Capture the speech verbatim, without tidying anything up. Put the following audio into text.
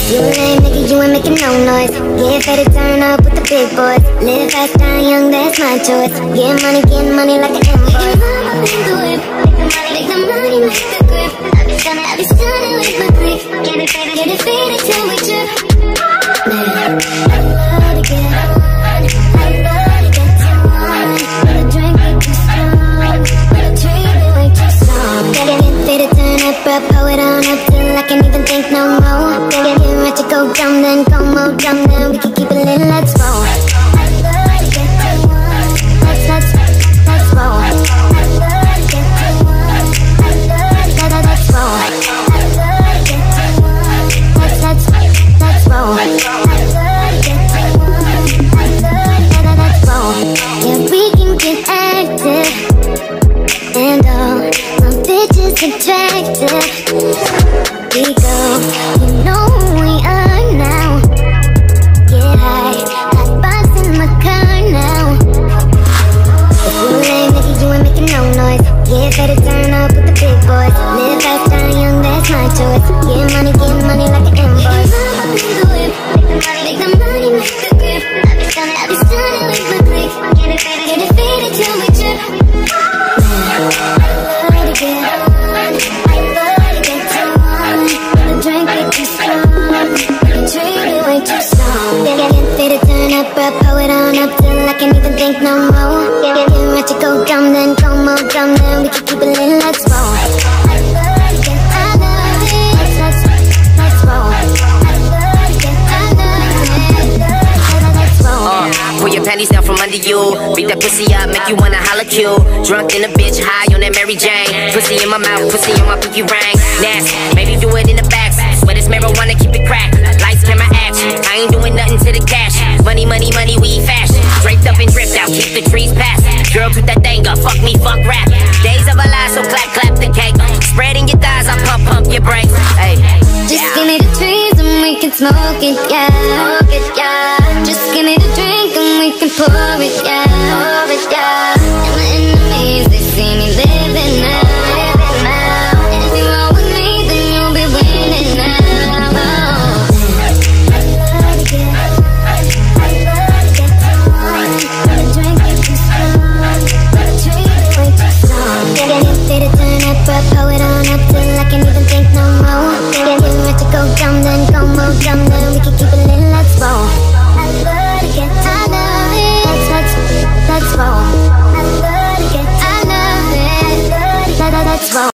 You ain't nigga, you ain't making no noise. Get ready to turn up with the big boys. Live fast, die young, that's my choice. Get money, get money like an invoice. Make the whip, make the money, make the grip. I be stunning, I be stunning with my click. Get it faded, get it faded till we trip. Man, I love to get on, I love to get too on. When the drink get too strong, when the treat it way too strong. Get it faded, turn up, bro, pull it on up till I can't even think no more. Get it right to go dumb, then go more dumb, then we can keep it lit, let's roll. I love to get too on, let's, let's, let's roll. I love to get too on, I love, let, let, let's roll. I love to get too on, let's, let's, let's roll. I love to get too on, I love, let, let, let's roll. Yeah, we can get active, and all my bitches attractive. We go, you know who we are now. Get high, hot box in my car now. If you ain't nigga, you ain't making no noise. Get ready to turn up with the big boys. Live fast, die young, that's my choice. Get money, get money like an invoice. Make the whip, make the money, make the grip. I be stunning, I be stunning with my click. Get it faded, get it faded till we trip. Man, I love to get on, I love to get too on. When the drink get too strong, when the treat it way too strong. Get it faded, turn up, bro, pull it on up till I can't even think no more. Get it right to go dumb, then go more dumb, then we can keep it lit, let's roll. I love it, I love it, let's, let's, let's roll. I love it, I love it, let's roll. Uh, pull your panties down from under you. Beat that pussy up, make you wanna holla cue. Drunk in a bitch, high on that Mary Jane. Pussy in my mouth, pussy on my pinky ring. Nasty, maybe do it in the back. Sweat it's marijuana, keep it cracked. Lights, camera, action. I ain't doing nothing to the cash. Money, money, money, we fashion. Draped up and dripped out, keep the trees past. Girl, put that thing up, fuck me, fuck rap. Days of a lie, so clap, clap the cake. Spreading your thighs, I pump, pump your brakes. Hey, just give me the trees and we can smoke it, yeah. Smoke it, yeah. Just give me the drink and we can pour it, yeah. Pour it, yeah.